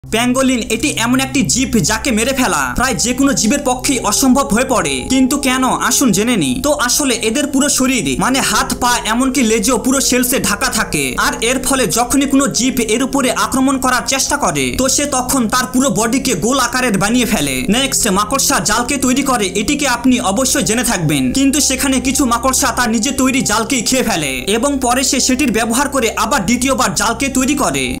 Pangolin এটি এমন একটি জীব যাকে মেরে ফেলা প্রায় যে কোনো জীবের পক্ষেই অসম্ভব হয়ে পড়ে। কিন্তু কেন, আসুন জেনে নি। তো আসলে এদের পুরো শরীর মানে হাত পা এমনকি লেজও পুরো সেলসে ঢাকা থাকে, আর এর ফলে যখনই কোনো জীব এর উপরে আক্রমণ করার চেষ্টা করে তো সে তখন তার পুরো বডিকে গোল আকারের বানিয়ে ফেলে। নেক্সট, মাকড়সা জালকে তৈরি করে, এটিকে আপনি অবশ্যই জেনে থাকবেন। কিন্তু সেখানে কিছু মাকড়সা তার নিজে তৈরি জালকেই খেয়ে ফেলে এবং পরে সে সেটির ব্যবহার করে আবার দ্বিতীয়বার জালকে তৈরি করে।